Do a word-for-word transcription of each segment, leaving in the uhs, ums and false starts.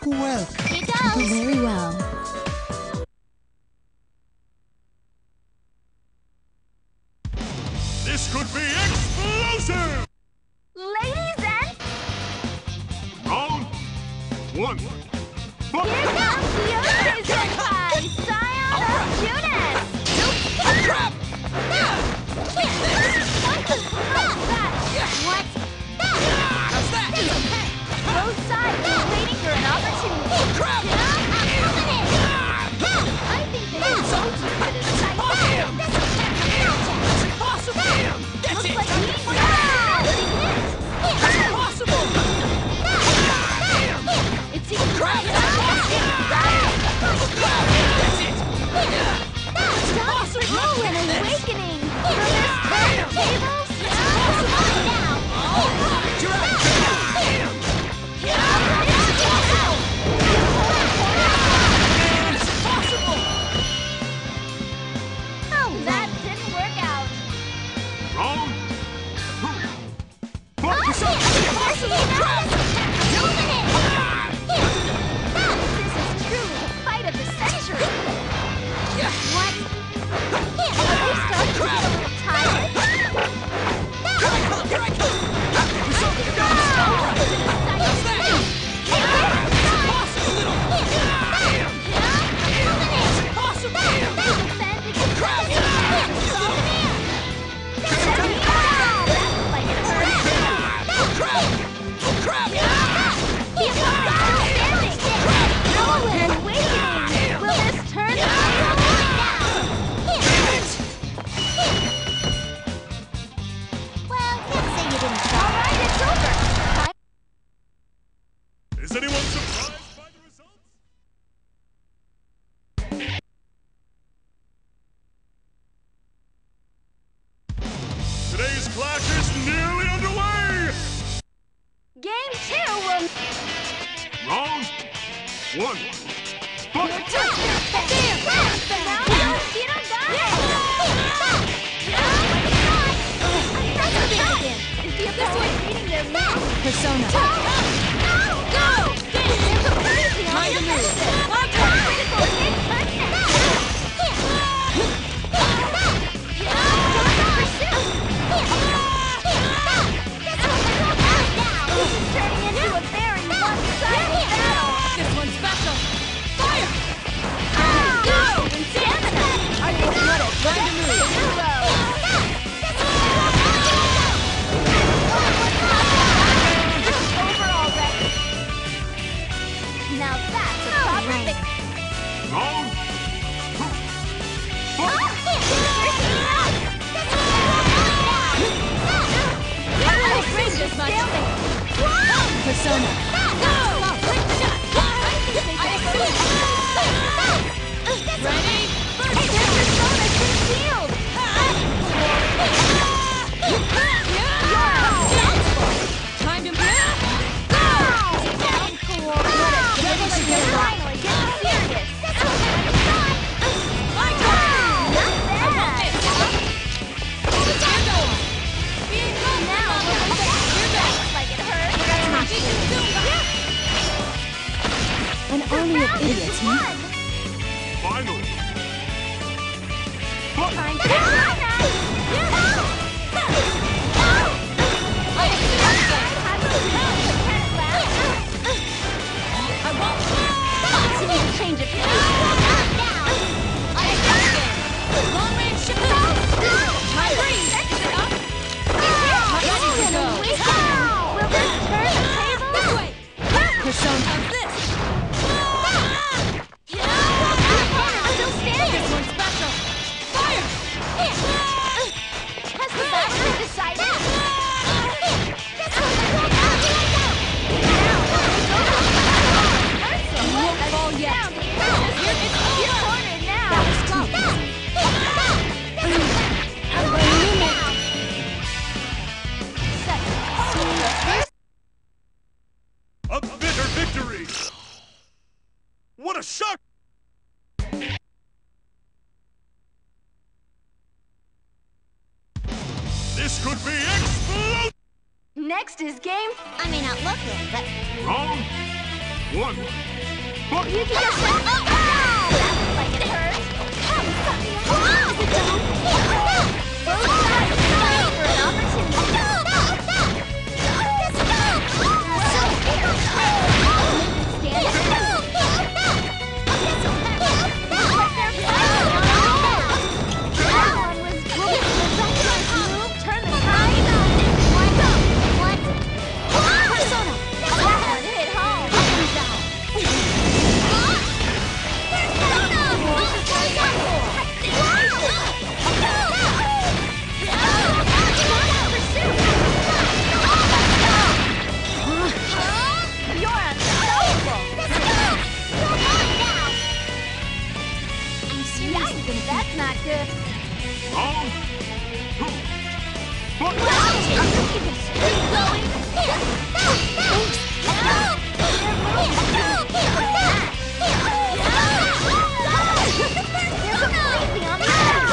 Welcome. Here goes. Very well. This could be explosive! Ladies and Round one. here comes the Ocean by Scion of Judas. Crap! What? How's that? Both sides are waiting for an opportunity. Crap! I think they can both use it as a tight. That's impossible! That's Looks it! like he's That's impossible! It seems Crap! right. That's it! Time for an awakening. For this turntables. Now. You're out! It's impossible! Oh, that didn't work out. Round two. This is truly the fight of the century. What? Are they starting to get a little tired? Here I come! Here I come! Persona, you're going to stop! How's that? It's impossible, little! It's impossible! Crap! Crap! Crap! Will this turn? Well, can't say you didn't try. All right, it's over. Time. Is anyone surprised by the results? Today's clash is nearly underway! Game two will. Round one. Fight! Persona. Time to move. Turning into a very one-sided battle. This one's special! Fire! Go! Stamina! I won't let it! Time to move! Over already. Now that's a proper victory. Round two. Bring this much. Persona. Ready? Time to move! Finally, get serious. My turn! Not bad. Now, looks like it hurts. An army of Round is idiots, huh? won. Finally. Time to shine. I won't! Change of pace. Long range ship! My breeze! Is it up? Ready to go. Will this turn the table? This way! Persona. How's this? Still standing. This one's special! Fire! Has the battle been decided? You won't fall yet! You're cornered now. A bitter victory! What a shock! This could be explosive! Next is game. I may not look it, but Round One. Fight! You can just let oh, oh. That looks like it hurt. Is it done? Both sides fight for an opportunity. That's not good. Round two. Fight! You can keep going. They're completely on the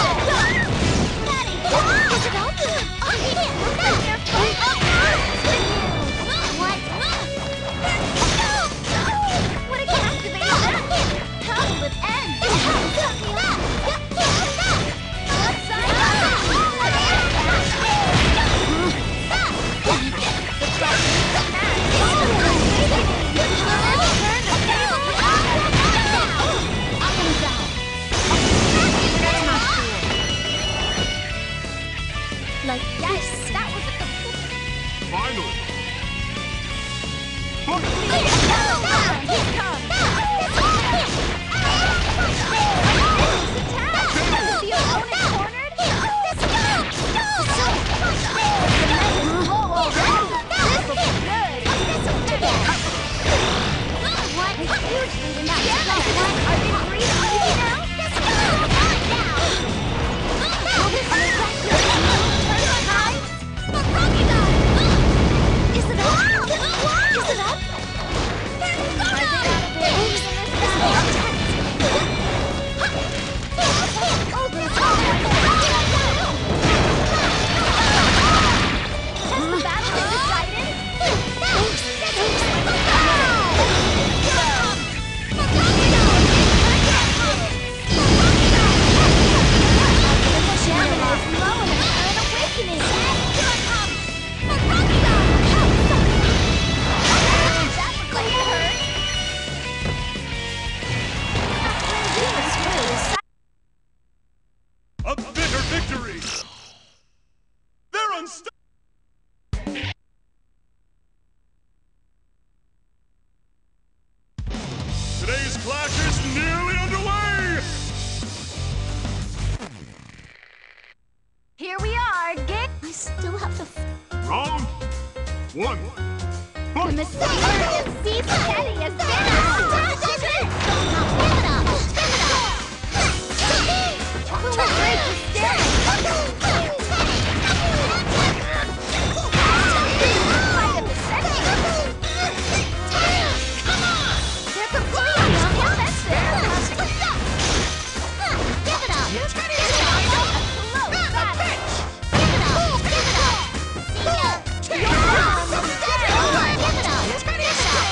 What a captivating match! How will it end? Like, yes, that was a complete... Finally! Fight! Here it comes! The opponent cornered? This will be good! What? Huge lead in that spot. Are they breathing easy now? Will this make that your turn the tide? Is it up? Is it up? Are they out of their league in this battle? Oh, this Has the battle been decided? A bitter victory! They're unstoppable! Today's clash is nearly underway! Here we are, game. I still have to. Round one. The Fight! Messiah is deep steady as dinner. Give it up. Who will break the stillness? Fight of the century. They're completely unoffensive. Give it up. Give it up. A close battle. Give it up. Give it up. See ya. You're down. Give it up. Give it up.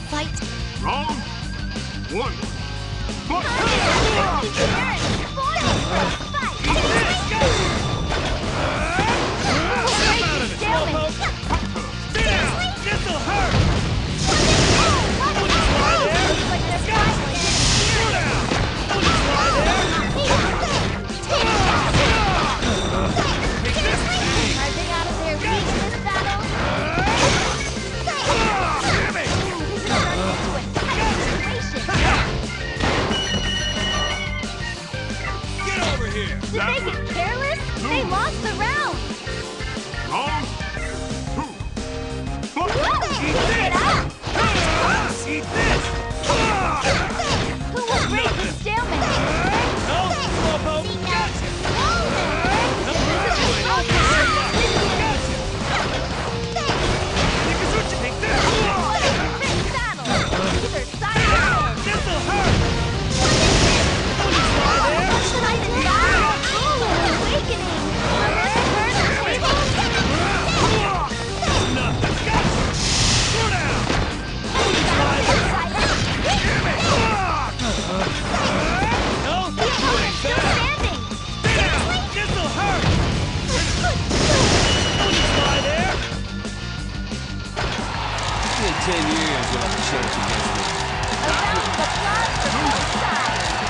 Fight. Round one. Fight! Stay down! This'll hurt! Are they out of their league in this battle? This is turning into a tight situation. Get over here! Did they get careless? They lost the round. Round two. Fight! Keep it up. Eat this! Who will break the stalemate? No, Slowpoke! Gotcha! Nikazuchi, take this! What a quick battle! Either side out. This'll hurt! What should I do now? Oh, awakening! Will this turn the table? Nothing! Gotcha! Slow down! Side out. No, The you opponent's ain't still bad! standing. Stay down! This'll hurt! Fly there! In ten years, you'll have a chance against me. A round of applause for both sides.